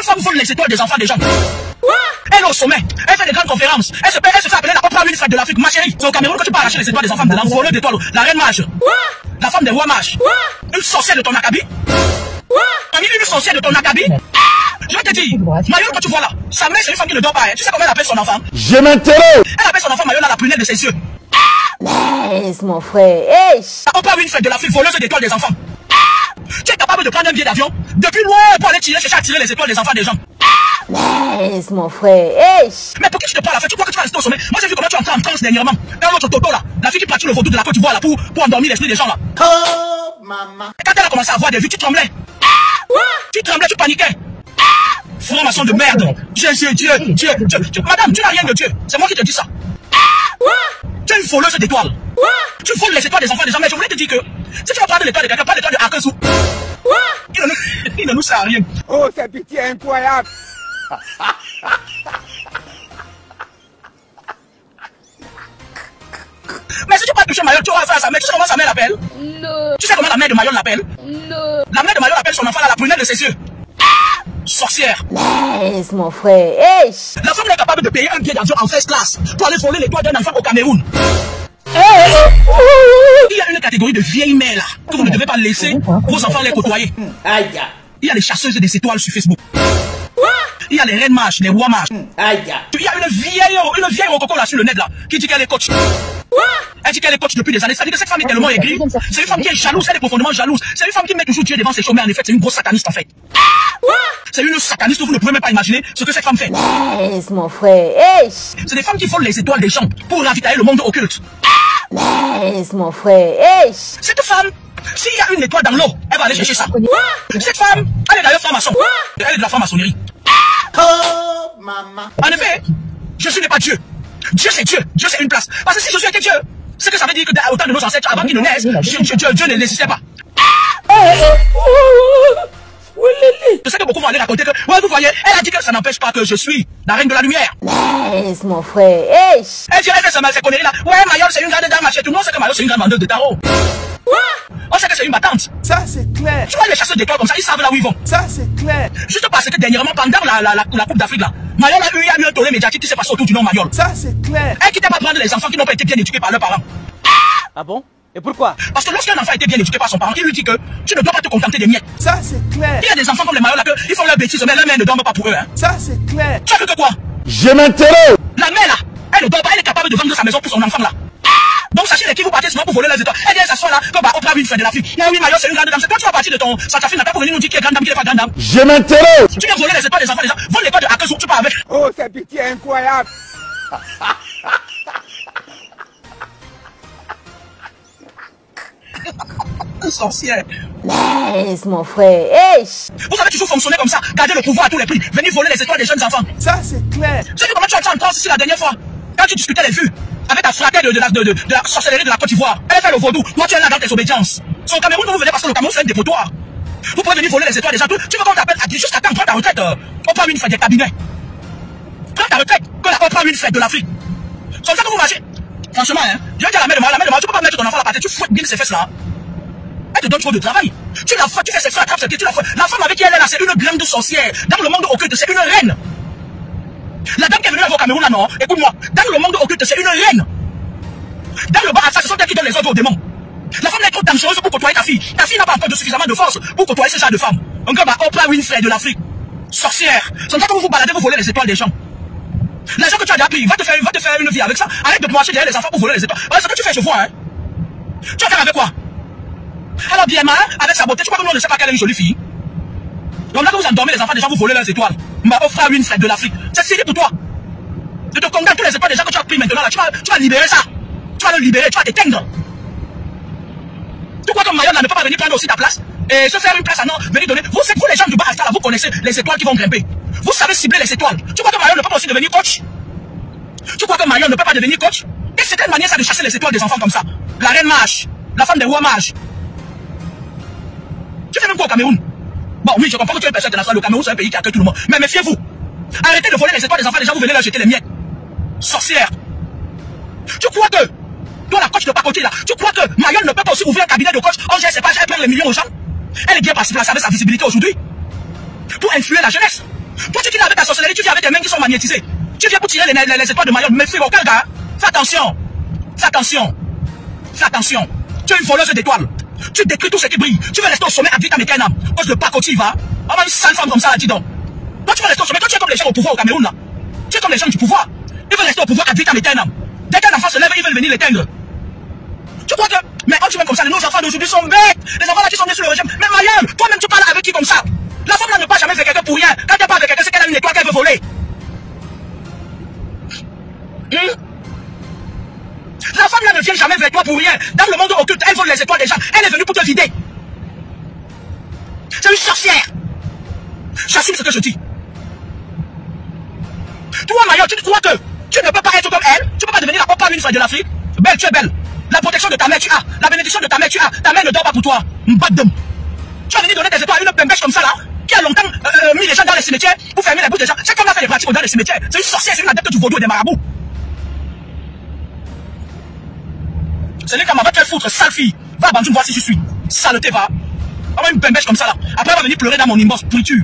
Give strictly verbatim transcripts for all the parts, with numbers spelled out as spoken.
Cette femme vole les étoiles des enfants des gens. Elle est au sommet, elle fait des grandes conférences, elle se, elle se fait appeler la Oprah Winfrey de l'Afrique, ma chérie. C'est au Cameroun que tu peux arracher les étoiles des enfants de la voleuse d'étoiles, la reine mage, la femme des rois mages, une sorcière de ton acabit, une sorcière de ton acabit. Je vais te dire, Mayol que tu vois là, sa mère c'est une femme qui ne dort pas, hein. Tu sais comment elle appelle son enfant? Je m'intéresse. Elle appelle son enfant Mayol à la prunelle de ses yeux. Laisse mon frère, hey. La Oprah Winfrey de l'Afrique, voleuse d'étoiles des enfants. Tu es capable de prendre un billet d'avion depuis loin pour aller tirer, chercher à tirer les étoiles des enfants des gens. Laisse mon frère, hey. Mais pour qui tu te prends la fête? Tu crois que tu vas rester au sommet? Moi j'ai vu comment tu entres en transe dernièrement. Un autre Toto là, la fille qui pratique le vaudou de la Côte d'Ivoire là pour, pour endormir l'esprit des gens là. Oh, maman. Et quand elle a commencé à avoir des vues, tu tremblais. Tu tremblais, tu paniquais. Franc-maçon de merde. Dieu, Dieu, Dieu, Dieu, Dieu, Dieu. Madame, tu n'as rien de Dieu. C'est moi qui te dis ça. Tu es une voleuse d'étoiles. Tu voles les étoiles des enfants des gens. Mais je voulais te dire que si tu vas prendre l'étoile de quelqu'un, prends l'étoile de Akasu. Il ne, nous, il ne nous sert à rien. Oh, c'est pitié incroyable. Mais si tu pas toucher Mayol, tu auras affaire à sa mère. Tu sais comment sa mère l'appelle? Non. Tu sais comment la mère de Mayol l'appelle? Non. La mère de Mayol appelle son enfant à la prunelle de ses yeux. Sorcière. Laisse mon frère, hey. La femme n'est capable de payer un billet d'avion en first class pour aller voler les toits d'un enfant au Cameroun. Il y a une catégorie de vieilles mères là que vous ne devez pas laisser vos enfants les côtoyer. Il y a les chasseuses des étoiles sur Facebook. Il y a les reines mages, les rois mages. Il y a une vieille, une vieille rococo là sur le net là qui dit qu'elle est coach. Elle dit qu'elle est coach depuis des années. Ça dit que cette femme est tellement aigrie. C'est une femme qui est jalouse, elle est profondément jalouse. C'est une femme qui met toujours Dieu devant ses chemins. En effet, c'est une grosse sataniste en fait. C'est une sataniste, vous ne pouvez même pas imaginer ce que cette femme fait. Laisse mon frère, hey. C'est des femmes qui volent les étoiles des gens pour ravitailler le monde occulte. Laisse mon frère, hey. Cette femme, s'il y a une étoile dans l'eau, elle va aller chercher ça. Cette femme, elle est d'ailleurs franc-maçon. Elle est de la franc-maçonnerie. Oh, maman. En effet, je suis pas Dieu. Dieu c'est Dieu. Dieu c'est une place. Parce que si je suis avec Dieu, c'est que ça veut dire que au temps de nos ancêtres, avant qu'ils ne naissent, Dieu, Dieu, Dieu, Dieu ne n'existait pas. Je sais que beaucoup vont aller raconter que, ouais, vous voyez, elle a dit que ça n'empêche pas que je suis la reine de la lumière. Laisse mon frère, hey. Elle dirait que ça m'a fait conneries là. Ouais, Mayol c'est une grande dame, machin. Tout le monde sait que Mayol c'est une grande vendeuse de tarot. On sait que c'est une battante. Ça, c'est clair. Tu vois les chasseurs d'étoiles comme ça, ils savent là où ils vont. Ça, c'est clair. Juste parce que dernièrement, pendant la, la, la, la Coupe d'Afrique là, Mayol a eu, il y a eu un tollé médiatique qui s'est passé autour du nom Mayol. Ça, c'est clair. Elle quittait pas prendre les enfants qui n'ont pas été bien éduqués par leurs parents. Ah bon? Et pourquoi? Parce que lorsqu'un enfant a été bien éduqué par son parent, il lui dit que tu ne dois pas te contenter des miettes. Ça, c'est clair. Il y a des enfants comme les Mayol là, ils font leur bêtise, mais leur mère ne dorment pas pour eux. Hein. Ça, c'est clair. Tu as cru que quoi? Je m'intéresse. La mère là, elle ne dort pas, elle est capable de vendre sa maison pour son enfant là. Donc sachez les qui vous partez souvent pour voler les étoiles. Elle vient s'asseoir là, comme bah, Oprah Winfrey de l'Afrique. Ah oui, Mayol, c'est une grande dame. C'est toi qui vas partir de ton Santa-Fe Natal pour venir nous dire qui est grande dame, qui n'est pas grande dame. Je m'intéresse. Tu viens voler les étoiles des enfants des gens. Vole l'étoile de Akasu, tu pars avec. Oh, c'est pitié incroyable. Sorcière. Laisse mon frère, hey. Vous avez toujours fonctionné comme ça, garder le pouvoir à tous les prix, venir voler les étoiles des jeunes enfants. Ça, c'est clair. Tu sais comment tu as été en transe ici la dernière fois, quand tu discutais les vues avec ta fratère de, de, la, de, de, de la sorcellerie de la Côte d'Ivoire. Elle fait le vaudou, toi tu es là dans tes obédiences. C'est au Cameroun que vous venez parce que le Cameroun c'est un dépotoir. Vous pouvez venir voler les étoiles des gens. Tu veux qu'on t'appelle à dire jusqu'à quand prends ta retraite, euh, Oprah Winfrey des cabinets. Prends ta retraite, que la Oprah Winfrey de l'Afrique. C'est comme ça que vous marchez. Franchement, hein, je vais dire à la mère de moi, la mère de moi, tu peux pas mettre ton enfant à la partie, tu fouettes bien ses fesses là. Elle te donne trop de travail. Tu la fais, tu fais ses frères, attrape ses pieds, tu la fais. La femme avec qui elle est là, c'est une grande sorcière. Dans le monde occulte, c'est une reine. La dame qui est venue au Cameroun là, non, écoute-moi. Dans le monde occulte, c'est une reine. Dans le bar, ce sont elles qui donnent les ordres aux démons. La femme est trop dangereuse pour côtoyer ta fille. Ta fille n'a pas encore de suffisamment de force pour côtoyer ce genre de femme. Un gars, bah, Oprah Winfrey de l'Afrique. Sorcière. C'est comme ça que vous vous baladez, vous volez les étoiles des gens. L'argent que tu as déjà pris, va te faire, va te faire une vie avec ça. Arrête de te marcher derrière les enfants pour voler les étoiles. Voilà ce que tu fais, je vois, hein. Tu vas faire avec quoi? Alors bien mal, avec sa beauté, tu crois que nous on ne sait pas qu'elle est une jolie fille? Donc là que vous endormez les enfants des gens, vous volez leurs étoiles. Ma Oprah Winfrey de l'Afrique. C'est sérieux pour toi. Je te condamne tous les étoiles des gens que tu as pris maintenant là. Tu vas, tu vas libérer ça. Tu vas le libérer, tu vas t'éteindre. Tu crois que Mayol ne peut pas venir prendre aussi ta place et se faire une place à non, venir donner. Vous, c'est pour les gens du bas là, vous connaissez les étoiles qui vont grimper. Vous savez cibler les étoiles. Tu crois que Mayol ne peut pas aussi devenir coach? Tu crois que Mayol ne peut pas devenir coach? Et c'est quelle manière ça de chasser les étoiles des enfants comme ça? La reine mage, la femme des rois mages. Tu fais même quoi au Cameroun? Bon, oui, je comprends que tu es une personne internationale. Le Cameroun, c'est un pays qui accueille tout le monde. Mais méfiez-vous. Arrêtez de voler les étoiles des enfants. Les gens, vous venez leur jeter les miettes. Sorcière. Tu crois que, toi, la coach de pas côté là, tu crois que Mayol ne peut pas aussi ouvrir un cabinet de coach? Oh, je sais pas, elle prend les millions aux gens. Elle est bien placée à sa visibilité aujourd'hui. Pour influer la jeunesse. Toi, tu viens avec ta sorcellerie, tu viens avec des mains qui sont magnétisées. Tu viens pour tirer les, les, les étoiles de Mayol. Mais frérot, quel gars? Fais attention. Fais attention. Fais attention. Tu es une voleuse d'étoiles. Tu détruis tout ce qui brille. Tu veux rester au sommet à Vita Mekena. Cause de pacotille, va. Ah, une sale femme comme ça, là, dis donc. Toi, tu veux rester au sommet. Toi, tu es comme les gens au pouvoir au Cameroun, là. Tu es comme les gens du pouvoir. Ils veulent rester au pouvoir à Vita Mekena. Dès qu'un enfant se lève, ils veulent venir l'éteindre. Tu crois que. Mais quand tu m'aimes comme ça, nos enfants d'aujourd'hui sont bêtes. Les enfants là qui sont nés sous le régime. Mais Mayol, toi-même, tu parles avec qui comme ça? La femme là ne part jamais faire quelqu'un pour rien. Quand elle part avec quelqu'un, c'est qu'elle a une étoile qu'elle veut voler. Hmm? La femme là ne vient jamais vers toi pour rien. Dans le monde occulte, elle vole les étoiles des gens. Elle est venue pour te vider. C'est une sorcière. J'assume ce que je dis. Toi, Mayol, tu crois que tu ne peux pas être comme elle? Tu ne peux pas devenir la Oprah Winfrey de l'Afrique? Belle, tu es belle. La protection de ta mère, tu as. La bénédiction de ta mère, tu as. Ta mère ne dort pas pour toi. Mbadem. Tu vas venir donner des étoiles à une bembèche comme ça là, qui a longtemps euh, euh, mis les gens dans les cimetières pour fermer la bouche des gens. C'est comme on a fait les pratiques dans les cimetières. C'est une sorcière, c'est une adepte du vaudou et des marabouts. Ce n'est qu'à ma va te faire foutre, sale fille. Va à Banjoum voir si je suis. Saleté, va. On va une bembèche comme ça là. Après, elle va venir pleurer dans mon inbox, pourriture.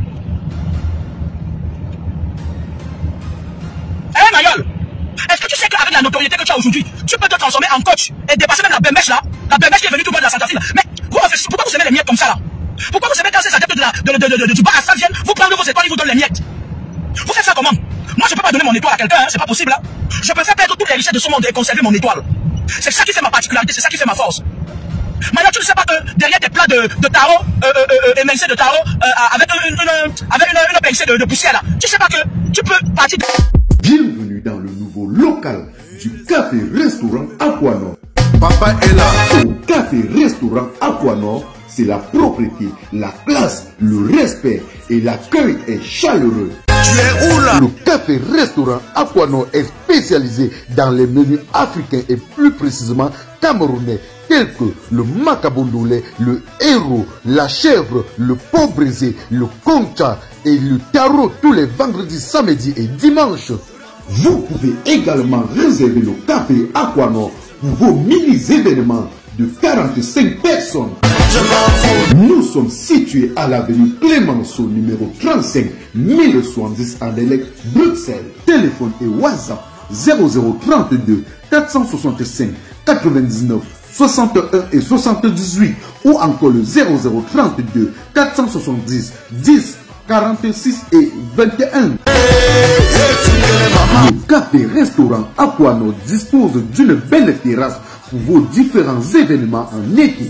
Hé hey, Mayol, est-ce que tu sais qu'avec la notoriété que tu as aujourd'hui, tu peux te transformer en coach et dépasser même la bembèche là? La bembèche qui est venue tout bas de la Centrafrique. Mais vous réfléchissez, pourquoi vous aimez les miettes comme ça là? Pourquoi vous aimez quand ces adeptes de la, de, de, de, de, du bar à ça viennent, vous prenez vos étoiles, ils vous donnent les miettes? Vous faites ça comment? Moi je peux pas donner mon étoile à quelqu'un, hein, c'est pas possible là. Je préfère perdre toutes les richesses de ce monde et conserver mon étoile. C'est ça qui fait ma particularité, c'est ça qui fait ma force. Maintenant tu ne sais pas que derrière tes plats de, de tarot, euh, euh, euh, émincés de tarot, euh, avec une, une, une, avec une, une pincée de, de poussière là, tu sais pas que tu peux partir de... Bienvenue dans le nouveau local du café-restaurant Aquanor. Papa est là. Au café-restaurant Aquanor, c'est la propreté, la classe, le respect et l'accueil est chaleureux. Tu es où là? Le café-restaurant Aquanor est spécialisé dans les menus africains et plus précisément camerounais tels que le macabondolé, le héros, la chèvre, le pot brisé, le concha et le tarot tous les vendredis, samedis et dimanches. Vous pouvez également réserver le café Aquanor pour vos mini-événements de quarante-cinq personnes. Nous sommes situés à l'avenue Clémenceau, numéro trente-cinq mille soixante-dix à Delec, Bruxelles. Téléphone et WhatsApp zéro zéro trente-deux quatre cent soixante-cinq quatre-vingt-dix-neuf soixante-et un et soixante-dix-huit ou encore le zéro zéro trente-deux quatre cent soixante-dix dix quarante-six et vingt et un. Le café-restaurant Aquanor dispose d'une belle terrasse pour vos différents événements en été.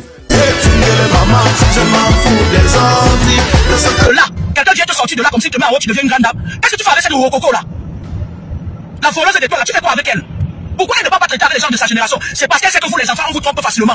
Là, quelqu'un vient te sortir de là comme si tu te mets en haut, tu deviens une grande dame. Qu'est-ce que tu fais avec cette rococo là? La voleuse d'étoiles là, tu fais quoi avec elle? Pourquoi elle ne va pas traiter avec les gens de sa génération? C'est parce qu'elle sait que vous les enfants, on vous trompe facilement.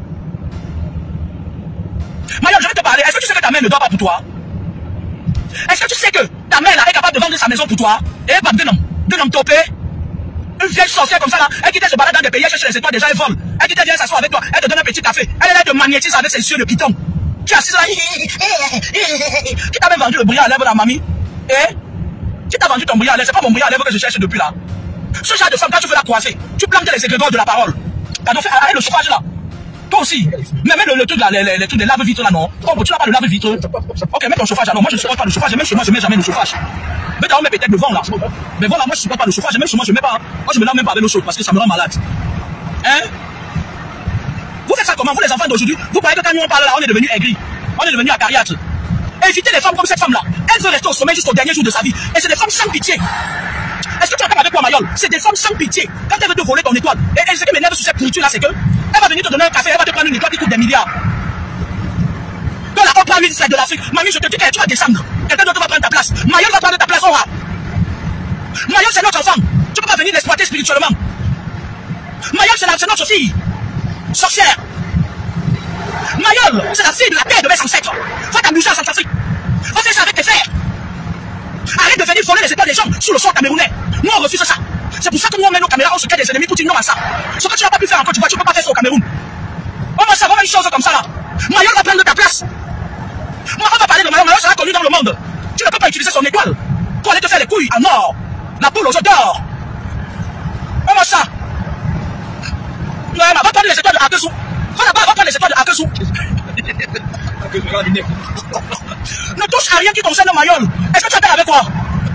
Mayol, je vais te parler. Est-ce que tu sais que ta mère ne dort pas pour toi? Est-ce que tu sais que ta mère là est capable de vendre sa maison pour toi? Et pas de nom, de nom topé. Une vieille sorcière comme ça là, elle qui se balade dans des pays, elle cherche les étoiles, déjà elle vole. Elle qui vient s'asseoir avec toi, elle te donne un petit café. Elle est là de magnétise avec ses yeux de python. Tu es assise là, qui t'a même vendu le brillant à lèvres là, mamie? Eh? Qui t'a vendu ton brillant à lèvres? C'est pas mon brillant à lèvres que je cherche depuis là. Ce genre de femme, quand tu veux la croiser, tu plantes les égrégores de la parole. T'as donc fait arrête le chauffage là. Toi aussi. Mais même le, le truc là, les, les, les trucs des lave-vitres là, non. Oh, tu n'as pas de lave-vitres. Ok, mets ton chauffage là. Non, moi je ne supporte pas le chauffage. Même chez moi, je ne mets jamais le chauffage. Mais t'as peut-être le vent là. Mais voilà, moi je ne supporte pas le chauffage. Même chez moi, je ne mets pas. Moi je me lave même pas avec l'eau chaude parce que ça me rend malade. Hein? Vous faites ça comment? Vous les enfants d'aujourd'hui, vous croyez que quand nous on parle là, on est devenu aigri. On est devenu acariâtre. Évitez les femmes comme cette femme là. Elle veut rester au sommet jusqu'au dernier jour de sa vie. Et c'est des femmes sans pitié. Est-ce que tu es d'accord avec moi, Mayol? C'est des femmes sans pitié. Quand elle veut te voler ton étoile, et, et ce qui m'énerve sur cette pourriture là, c'est que elle va venir te donner un café, elle va te prendre une étoile qui coûte des milliards. Dans la Oprah Winfrey de l'Afrique, mamie, je te dis que tu vas descendre. Quelqu'un d'autre va prendre ta place. Mayol va prendre ta place, on va. Mayol, c'est notre enfant. Tu peux pas venir l'exploiter spirituellement. Mayol, c'est notre fille. Sorcière. Mayol, c'est la fille de la terre de mes ancêtres. Va t'amuser en Centrafrique. Va faire ça avec tes frères. Arrête de venir voler les étoiles des gens sous le sol camerounais. Nous on refuse ça. C'est pour ça que nous on met nos caméras, on se crée des ennemis pour dire non à ça. Ce que tu n'as pas pu faire encore, tu vois, tu ne peux pas faire ça au Cameroun. On va savoir une chose comme ça là. Mayol va prendre ta place. Moi on va parler de Mayol, Mayol sera connu dans le monde. Tu ne peux pas utiliser son étoile pour aller te faire les couilles en or. La poule aux œufs d'or. On va ça. Non, va prendre les étoiles de Akesou. Va là-bas, va prendre les étoiles de Akesou. Ne touche à rien qui concerne Mayol. Est-ce que tu es d'accord avec moi?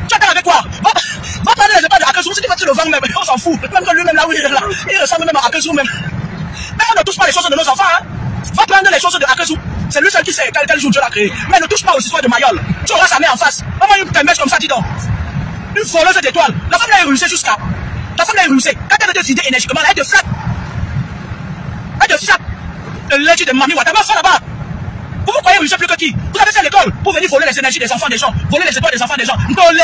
Tu attends avec quoi? Va, va prendre les étoiles de Akesou, si tu vas te le vendre même, on s'en fout. Même que lui-même là où il est là, il ressemble même à Akesou même. Mais on ne touche pas les choses de nos enfants, hein. Va prendre les choses de Akesou. C'est lui seul qui sait quel, quel jour Dieu l'a créé. Mais ne touche pas aux histoires de Mayol. Tu auras sa mère en face. Comment une permesse comme ça, dis donc? Une voleuse d'étoiles. La femme là est russée jusqu'à. La femme là est russée. Quand elle veut te vider énergiquement, là, elle te flatte. Elle te flatte. Le lait de mamie Ouattama, ça là-bas. Vous vous croyez russée plus que qui? Vous avez fait l'école pour venir voler les énergies des enfants des gens, voler les étoiles des enfants des gens.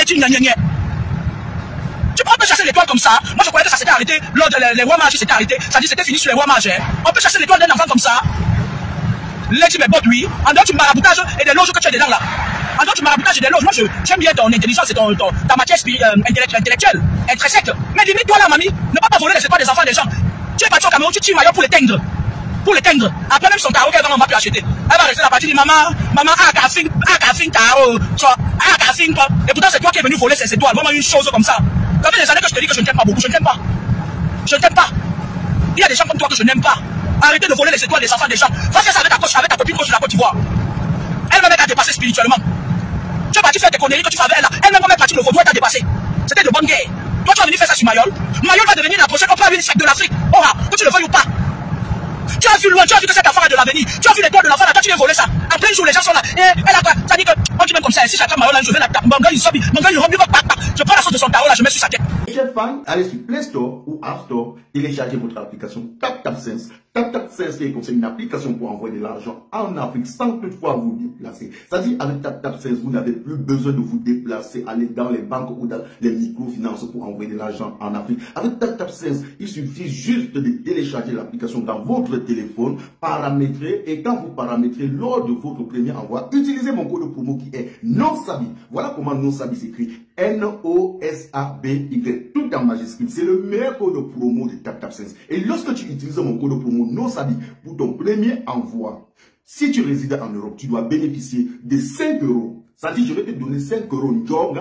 Tu peux chasser l'étoile comme ça. Moi je croyais que ça s'était arrêté lors de les, les rois mages, c'était arrêté. Ça dit c'était fini sur les rois mages. Hein. On peut chasser l'étoile d'un enfant comme ça. L'éthique mais botte, oui. En dehors du maraboutage et des loges que tu as dedans là. En dehors du maraboutage et des loges, moi j'aime bien ton intelligence et ton, ton, ta matière euh, intellectuelle, intrinsèque. Mais limite toi là, mamie, ne pas voler les étoiles des enfants des gens. Tu es parti au Cameroun, tu tires Maillot pour l'éteindre. Pour l'éteindre. Après même son tarot, qu'elle va plus acheter. Elle va rester là, partie dit maman, maman, ah, café, ah, café, tarot, ah, café, quoi. Et pourtant c'est toi qui es venu voler ces étoiles. Vraiment une chose comme ça. Ça fait des années que je te dis que je ne t'aime pas beaucoup, je ne t'aime pas. Je ne t'aime pas. Il y a des gens comme toi que je n'aime pas. Arrêtez de voler les étoiles des enfants des gens. Va faire ça avec ta coach, avec ta copine coach de la Côte d'Ivoire. Elle-même t'a dépassé spirituellement. Tu es parti faire des conneries que tu fais avec elle là. Elle-même va partir le vaudou, elle t'a dépassé. C'était de bonne guerre. Toi tu vas venir faire ça sur Mayol. Mayol va devenir la prochaine première ministre de l'Afrique. Oh, que tu le veuilles ou pas. Tu as vu loin, tu as vu que cette affaire a de l'avenir. Tu as vu l'étoile de l'enfant là, toi tu viens voler ça. En plein jour, les gens sont là. Et elle a quoi? Ça dit que, on dit même comme ça, si j'attends Mayol là, je vais la taper. Mon gars, il sobe, mon gars, il remue, je prends la sauce de son tarot là, je mets sur sa tête. Chers fans, allez sur Play Store ou App Store, téléchargez votre application TapTapSense. TapTapSense est une application pour envoyer de l'argent en Afrique sans toutefois vous déplacer. C'est-à-dire, avec TapTapSense, vous n'avez plus besoin de vous déplacer, aller dans les banques ou dans les microfinances pour envoyer de l'argent en Afrique. Avec TapTapSense, il suffit juste de télécharger l'application dans votre téléphone, paramétrer, et quand vous paramétrez lors de votre premier envoi, utilisez mon code promo qui est NONSABI. Voilà comment NONSABI s'écrit. N O S A B Y, tout en majuscule. C'est le meilleur code promo de TapTapSense. Et lorsque tu utilises mon code promo NONSABI pour ton premier envoi, si tu résides en Europe, tu dois bénéficier de cinq euros. Ça dit, je vais te donner cinq euros.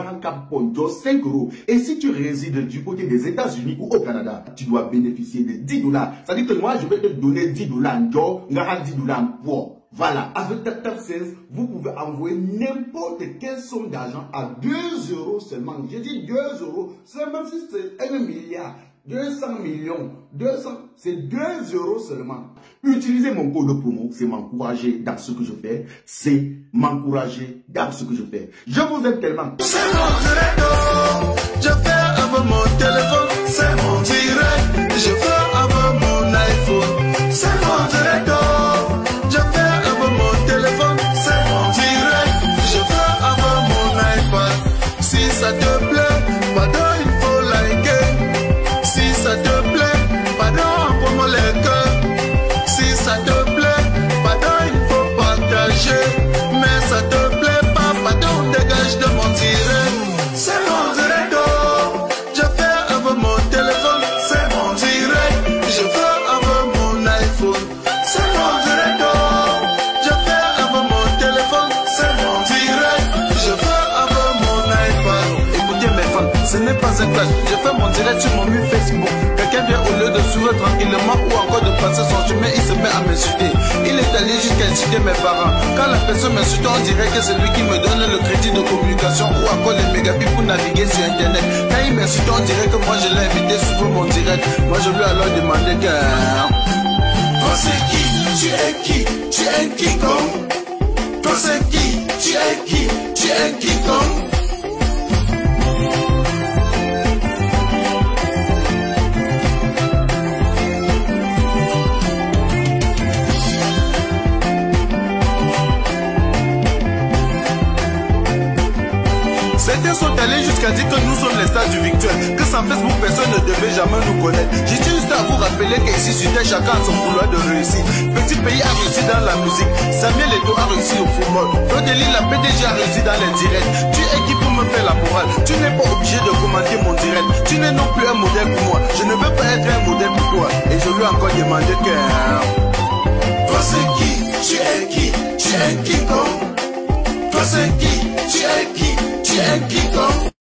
cinq euros. Et si tu résides du côté des États-Unis ou au Canada, tu dois bénéficier de dix dollars. Ça dit que moi, je vais te donner dix dollars. dix dollars pour. Voilà, avec TapTapSense, vous pouvez envoyer n'importe quelle somme d'argent à deux euros seulement. J'ai dit deux euros, c'est même si c'est un milliard, deux cents millions, deux cents, c'est deux euros seulement. Utilisez mon code promo, c'est m'encourager dans ce que je fais, c'est m'encourager dans ce que je fais. Je vous aime tellement. C'est mon direct, je fais avec mon téléphone, c'est mon direct, je fais avec mon iPhone, c'est mon direct. Si ça te plaît, pardon, il faut liker. Si ça te plaît, pardon, envoie-moi les cœurs. Si ça te plaît, pardon, il faut partager. Mais ça te plaît pas, pardon, dégage de mon direct. C'est mon direct, oh. Je fais avec mon téléphone. C'est mon direct, je fais avec mon iPhone. C'est mon direct, oh. Je fais avec mon téléphone. C'est mon direct, je fais avec mon iPhone. Ce n'est pas un clash, je fais mon direct sur mon mur Facebook. Quelqu'un vient au lieu de sourire tranquillement ou encore de passer son chemin, il se met à m'insulter. Il est allé jusqu'à insulter mes parents. Quand la personne m'insulte, on dirait que c'est lui qui me donne le crédit de communication ou encore les mégabits pour naviguer sur internet. Quand il m'insulte, on dirait que moi je l'ai invité sur mon direct. Moi je lui ai alors demandé que... Toi c'est qui? Tu es qui? Tu es quiconque. Toi c'est qui? Tu es qui? Tu es quiconque. Certains sont allés jusqu'à dire que nous sommes les stars du victoire, que sans Facebook personne ne devait jamais nous connaître. J'ai juste à vous rappeler qu'ici sur terre chacun a son couloir de réussite. Petit pays a réussi dans la musique, Samuel Eto'o a réussi au football, Frodeli la P D G a réussi dans les directs. Tu es qui pour me faire la morale? Tu n'es pas obligé de commenter mon direct. Tu n'es non plus un modèle pour moi. Je ne veux pas être un modèle pour toi. Et je lui ai encore demandé que... Toi c'est qui? Tu es qui? Tu es quiconque. Toi c'est qui? Tu es qui? Tu es quiconque.